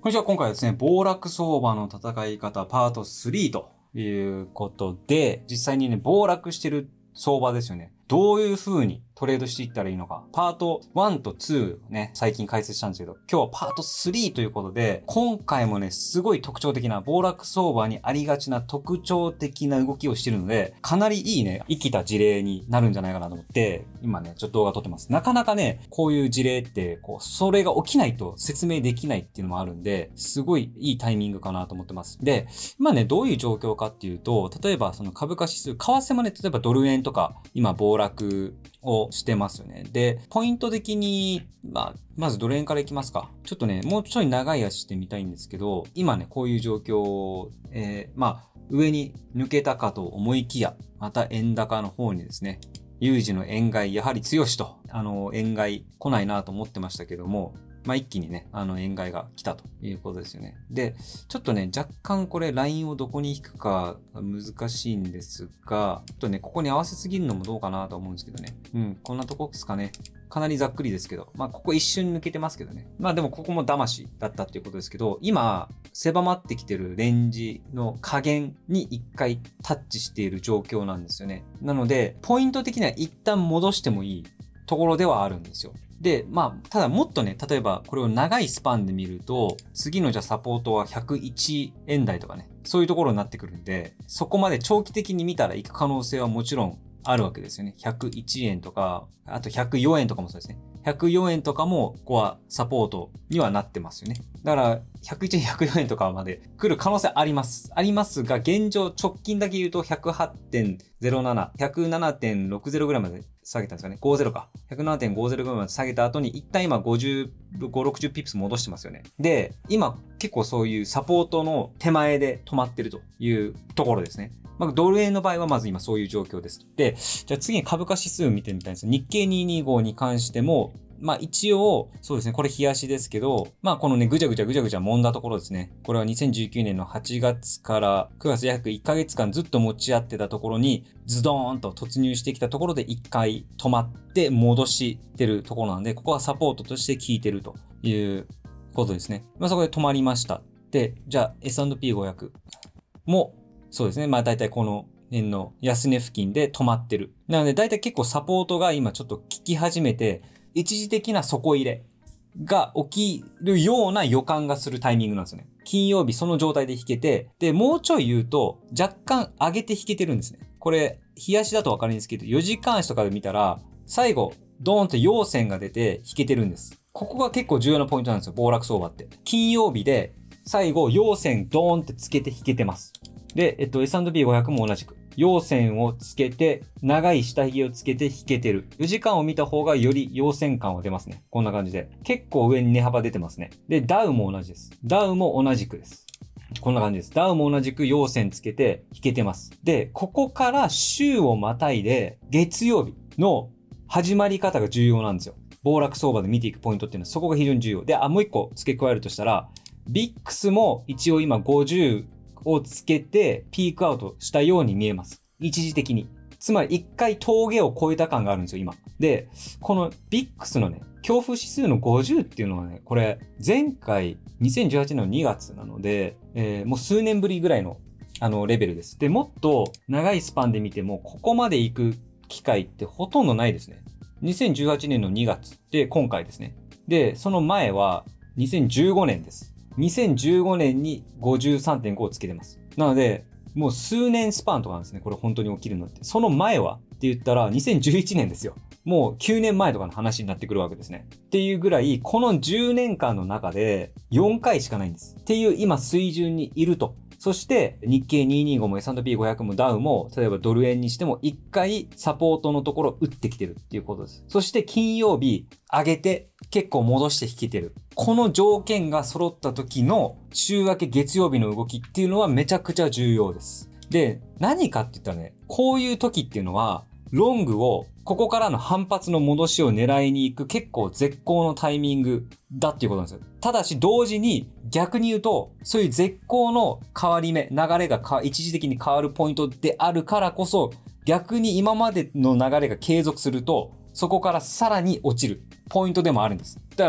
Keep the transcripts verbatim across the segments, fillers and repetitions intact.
こんにちは。今回はですね、暴落相場の戦い方パートスリーということで、実際にね、暴落してる相場ですよね。どういう風にトレードしていったらいいのか。パートワンとツーをね、最近解説したんですけど、今日はパートスリーということで、今回もね、すごい特徴的な、暴落相場にありがちな特徴的な動きをしてるので、かなりいいね、生きた事例になるんじゃないかなと思って、今ね、ちょっと動画撮ってます。なかなかね、こういう事例って、こう、それが起きないと説明できないっていうのもあるんで、すごいいいタイミングかなと思ってます。で、今ね、どういう状況かっていうと、例えばその株価指数、為替もね、例えばドル円とか、今暴落をしてますよね。で、ポイント的に、まあ、まずドル円からいきますか。ちょっとね、もうちょい長い足してみたいんですけど、今ね、こういう状況、えー、まあ、上に抜けたかと思いきや、また円高の方にですね、有事の円買い、やはり強しと、あの、円買い来ないなと思ってましたけども、まあ、一気にね、あの、円買いが来たということですよね。で、ちょっとね、若干これ、ラインをどこに引くか難しいんですが、ちょっとね、ここに合わせすぎるのもどうかなと思うんですけどね。うん、こんなとこですかね。かなりざっくりですけど、まあ、ここ一瞬抜けてますけどね。まあ、でもここも騙しだったっていうことですけど、今、狭まってきてるレンジの加減に一回タッチしている状況なんですよね。なので、ポイント的には一旦戻してもいいところではあるんですよ。で、まあ、ただもっとね、例えばこれを長いスパンで見ると、次のじゃあサポートはひゃくいちえん台とかね、そういうところになってくるんで、そこまで長期的に見たら行く可能性はもちろんあるわけですよね。ひゃくいちえんとか、あとひゃくよえんとかもそうですね。ひゃくよえんとかも、ここはサポートにはなってますよね。だから、ひゃくいちえん、ひゃくよえんとかまで来る可能性あります。ありますが、現状、直近だけ言うと ひゃくはちてんゼロなな、ひゃくななてんろくゼロぐらいまで下げたんですかね。ごじゅうか。ひゃくななてんごじゅうぐらいまで下げた後に、一旦今ごじゅうご、ろくじゅうピップス戻してますよね。で、今、結構そういうサポートの手前で止まってるというところですね。まあ、ドル円の場合はまず今そういう状況です。で、じゃあ次に株価指数を見てみたいんです。日経にひゃくにじゅうごに関しても、まあ一応、そうですね、これ冷やしですけど、まあこのね、ぐちゃぐちゃぐちゃぐちゃ揉んだところですね。これはにせんじゅうきゅうねんのはちがつからくがつ約いっかげつかんずっと持ち合ってたところに、ズドーンと突入してきたところで一回止まって戻してるところなんで、ここはサポートとして効いてるということですね。まあそこで止まりました。で、じゃあ エスアンドピーごひゃく も、そうですね、まあ大体この円の安値付近で止まってる。なので大体結構サポートが今ちょっと効き始めて、一時的な底入れが起きるような予感がするタイミングなんですよね。金曜日その状態で引けて、で、もうちょい言うと若干上げて引けてるんですね。これ、日足だとわかるんですけど、よじかん足とかで見たら、最後、ドーンと陽線が出て引けてるんです。ここが結構重要なポイントなんですよ、暴落相場って。金曜日で最後、陽線ドーンってつけて引けてます。で、えっと、エスアンドピーごひゃく も同じく。陽線をつけて、長い下髭をつけて引けてる。よじかんを見た方がより陽線感は出ますね。こんな感じで。結構上に値幅出てますね。で、ダウも同じです。ダウも同じくです。こんな感じです。ダウも同じく陽線つけて引けてます。で、ここから週をまたいで、月曜日の始まり方が重要なんですよ。暴落相場で見ていくポイントっていうのはそこが非常に重要。で、あ、もう一個付け加えるとしたら、ビックス も一応今ごじゅうをつけてピークアウトしたように見えます。一時的に。つまり一回峠を越えた感があるんですよ、今。で、この ビックス のね、恐怖指数のごじゅうっていうのはね、これ前回にせんじゅうはちねんのにがつなので、えー、もう数年ぶりぐらいのあのレベルです。で、もっと長いスパンで見ても、ここまで行く機会ってほとんどないですね。にせんじゅうはちねんのにがつで今回ですね。で、その前はにせんじゅうごねんです。にせんじゅうごねんに ごじゅうさんてんご をつけてます。なので、もう数年スパンとかなんですね。これ本当に起きるのって。その前はって言ったらにせんじゅういちねんですよ。もうきゅうねんまえとかの話になってくるわけですね。っていうぐらい、このじゅうねんかんの中でよんかいしかないんです。っていう今水準にいると。そして日経にひゃくにじゅうごも エスアンドピーごひゃく もダウも、例えばドル円にしてもいっかいサポートのところを打ってきてるっていうことです。そして金曜日上げて結構戻して引けてる。この条件が揃った時の週明け月曜日の動きっていうのはめちゃくちゃ重要です。で、何かって言ったらね、こういう時っていうのは、ロングを、ここからの反発の戻しを狙いに行く結構絶好のタイミングだっていうことなんですよ。ただし同時に逆に言うと、そういう絶好の変わり目、流れがか一時的に変わるポイントであるからこそ、逆に今までの流れが継続すると、そこからさらに落ちるポイントでもあるんです。だから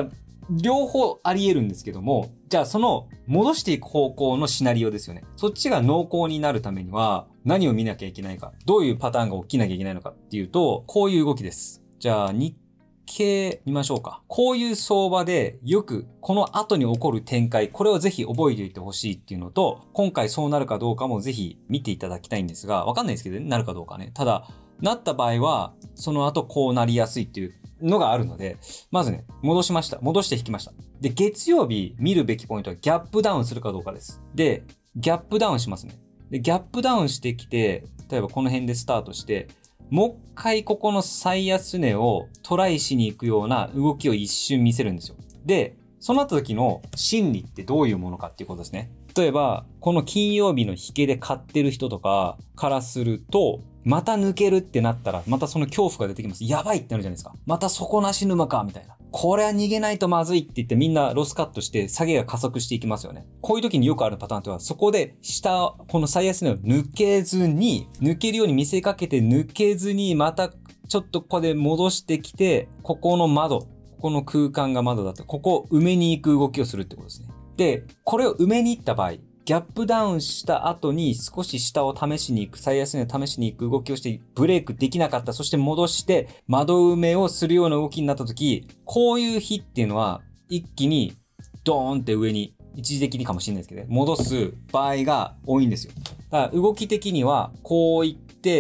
両方あり得るんですけども、じゃあその戻していく方向のシナリオですよね。そっちが濃厚になるためには何を見なきゃいけないか、どういうパターンが起きなきゃいけないのかっていうと、こういう動きです。じゃあ日経見ましょうか。こういう相場でよくこの後に起こる展開、これをぜひ覚えておいてほしいっていうのと、今回そうなるかどうかもぜひ見ていただきたいんですが、わかんないですけどね、なるかどうかね。ただ、なった場合は、その後こうなりやすいっていうのがあるので、まずね、戻しました。戻して引きました。で、月曜日見るべきポイントはギャップダウンするかどうかです。で、ギャップダウンしますね。で、ギャップダウンしてきて、例えばこの辺でスタートして、もう一回ここの最安値をトライしに行くような動きを一瞬見せるんですよ。で、その後時の心理ってどういうものかっていうことですね。例えば、この金曜日の引けで買ってる人とかからすると、また抜けるってなったら、またその恐怖が出てきます。やばいってなるじゃないですか。また底なし沼か、みたいな。これは逃げないとまずいって言ってみんなロスカットして下げが加速していきますよね。こういう時によくあるパターンとは、そこで下、この最安値を抜けずに、抜けるように見せかけて抜けずに、またちょっとここで戻してきて、ここの窓、ここの空間が窓だと、ここを埋めに行く動きをするってことですね。で、これを埋めに行った場合、ギャップダウンした後に少し下を試しに行く、最安値を試しに行く動きをしてブレイクできなかった。そして戻して窓埋めをするような動きになった時、こういう日っていうのは一気にドーンって上に、一時的にかもしれないですけどね、戻す場合が多いんですよ。だから動き的にはこういって、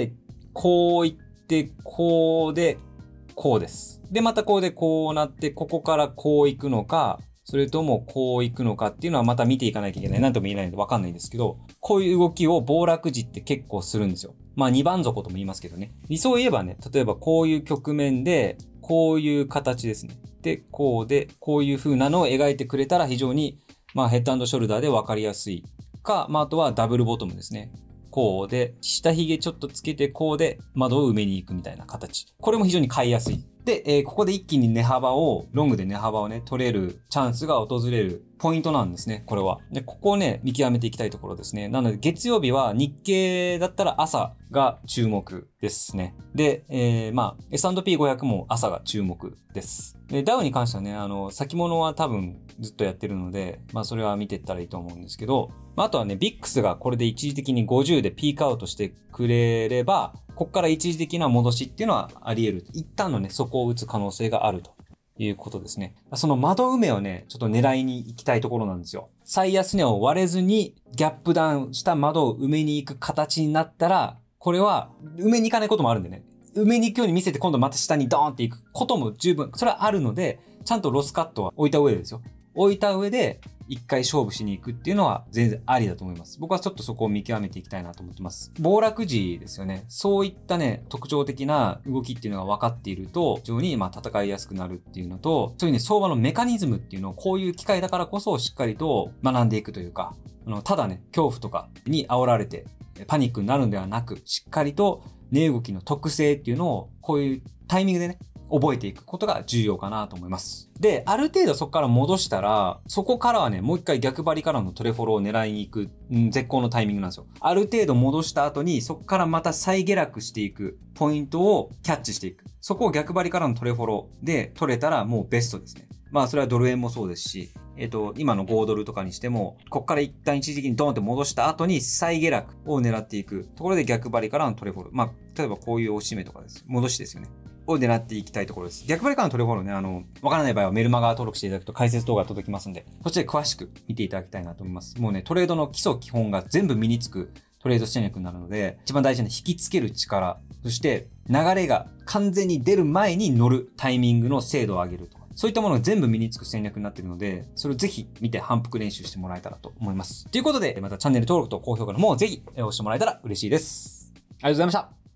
こういって、こうで、こうです。で、またこうでこうなって、ここからこう行くのか、それともこう行くのかっていうのはまた見ていかなきゃいけない。なんとも言えないのでわかんないんですけど、こういう動きを暴落時って結構するんですよ。まあにばん底とも言いますけどね。理想を言えばね、例えばこういう局面で、こういう形ですね。で、こうで、こういう風なのを描いてくれたら非常に、まあヘッド&ショルダーでわかりやすいか、まああとはダブルボトムですね。こうで、下髭ちょっとつけてこうで窓を埋めに行くみたいな形。これも非常に買いやすい。で、えー、ここで一気に値幅を、ロングで値幅をね、取れるチャンスが訪れるポイントなんですね、これは。で、ここをね、見極めていきたいところですね。なので、月曜日は日経だったら朝が注目ですね。で、えー、まあ、エスアンドピーごひゃく も朝が注目です。で、ダウに関してはね、あの、先物は多分ずっとやってるので、まあ、それは見ていったらいいと思うんですけど、まあ、あとはね、ビックス がこれで一時的にごじゅうでピークアウトしてくれれば、ここから一時的な戻しっていうのはあり得る。一旦のね、底を打つ可能性があるということですね。その窓埋めをね、ちょっと狙いに行きたいところなんですよ。最安値を割れずにギャップダウンした窓を埋めに行く形になったら、これは埋めに行かないこともあるんでね。埋めに行くように見せて今度また下にドーンって行くことも十分、それはあるので、ちゃんとロスカットは置いた上でですよ。置いた上で、一回勝負しに行くっていうのは全然ありだと思います。僕はちょっとそこを見極めていきたいなと思ってます。暴落時ですよね。そういったね、特徴的な動きっていうのが分かっていると、非常にまあ戦いやすくなるっていうのと、そういうね、相場のメカニズムっていうのをこういう機会だからこそしっかりと学んでいくというか、あの、ただね、恐怖とかに煽られてパニックになるんではなく、しっかりと値動きの特性っていうのをこういうタイミングでね、覚えていくことが重要かなと思います。で、ある程度そこから戻したら、そこからはね、もう一回逆張りからのトレフォローを狙いに行く、うん、絶好のタイミングなんですよ。ある程度戻した後に、そこからまた再下落していくポイントをキャッチしていく。そこを逆張りからのトレフォローで取れたらもうベストですね。まあそれはドル円もそうですし、えっと、今のごドルとかにしても、ここから一旦一時的にドーンって戻した後に再下落を狙っていくところで逆張りからのトレフォロー。まあ、例えばこういう押し目とかです。戻しですよね。を狙っていきたいところです。逆張りからのトレフォローね、あの、わからない場合はメルマガ登録していただくと解説動画が届きますんで、こっちで詳しく見ていただきたいなと思います。もうね、トレードの基礎基本が全部身につくトレード戦略になるので、一番大事な引きつける力、そして流れが完全に出る前に乗るタイミングの精度を上げるとか、そういったものが全部身につく戦略になっているので、それをぜひ見て反復練習してもらえたらと思います。ということで、またチャンネル登録と高評価の方をぜひ押してもらえたら嬉しいです。ありがとうございました。